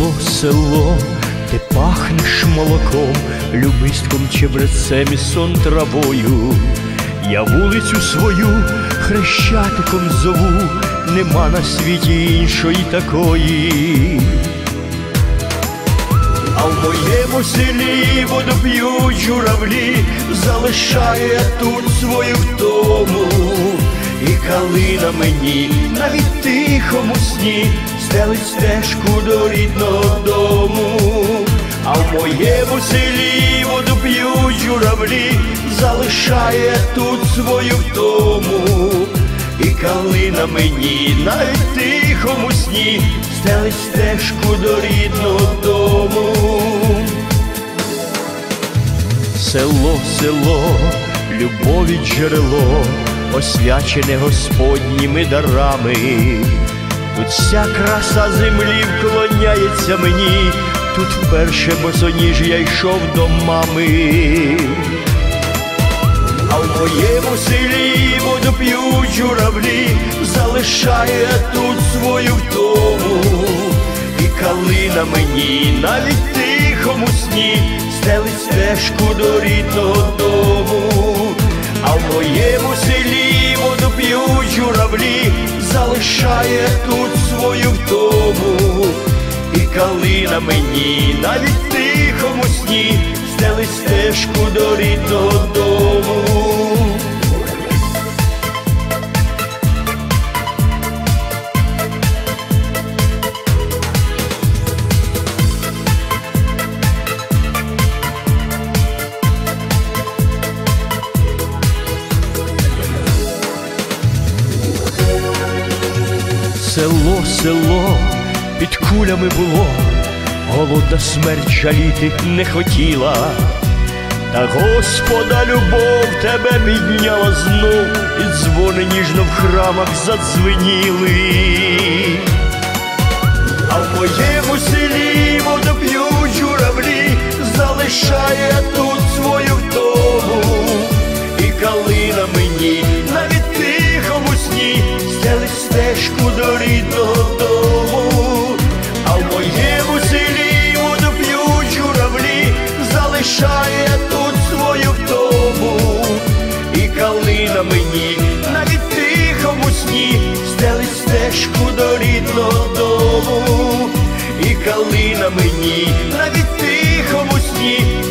Село, село, ти пахнеш молоком, любистком, чебрецем і сон травою. Я вулицю свою хрещатиком зову, нема на світі іншої такої. А в моєму селі воду п'ють журавлі, залишає тут свою втому. І калина мені навіть тихому сні стелить стежку до рідного дому. А в моєму селі воду п'ють журавлі, залишає тут свою втому. І калина мені навіть тихому сні стелить стежку до рідного дому. Село, село, любові джерело, освячене Господніми дарами. Тут вся краса землі вклоняється мені, тут вперше босоніж я йшов до мами. А в моєму селі воду п'ють журавлі, залишає тут свою втому. І калина мені навіть тихому сні стелить стежку до рідного дому. А в моєму селі воду п'ють журавлі, залишає тут свою втому. І калина мені навіть тихому сні стелить стежку до рідного дому. Село, село, під кулями було, голодна смерть жаліти не хотіла. Та Господа любов тебе підняла знов, і дзвони ніжно в храмах задзвеніли. А в моєму селі воду п'ють журавлі, залишає тут свою втому. І калина мені навіть тихому сні стелить стежку до рідного дому. А в моєму селі воду п'ють журавлі, залишає тут свою втому. І калина мені навіть тихому сні стелить стежку до рідного дому. І калина мені навіть тихому сні